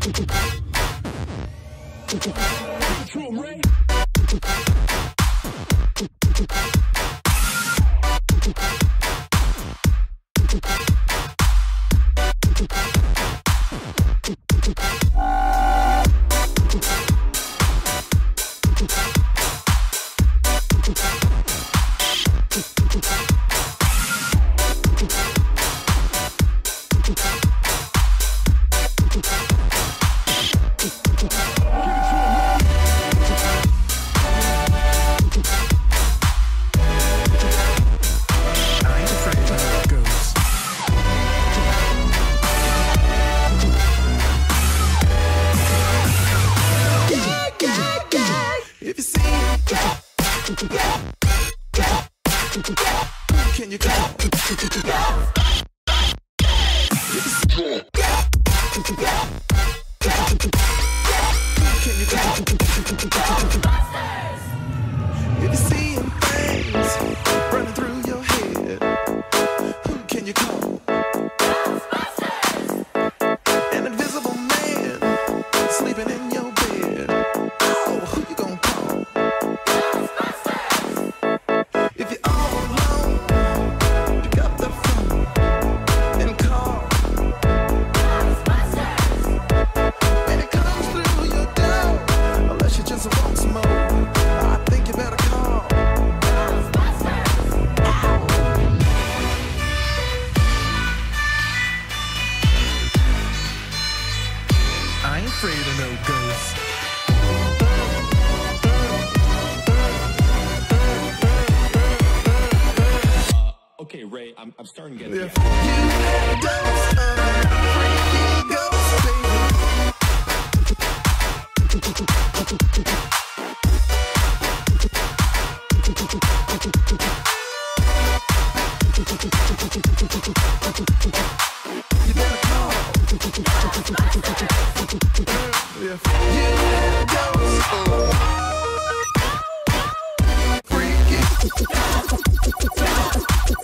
Can you come? Can you come? If you're seeing things running through your head, who can you call? An invisible man sleeping in your bed. Oh, who you gonna call? If you're all alone, pick up the phone and call. When it comes through your door, unless you just want some more, I think you better call. I ain't afraid of no ghosts. Okay, Ray, I'm starting to get If you had a dose of freaky ghost, baby. You better call. If you had a dose of freaky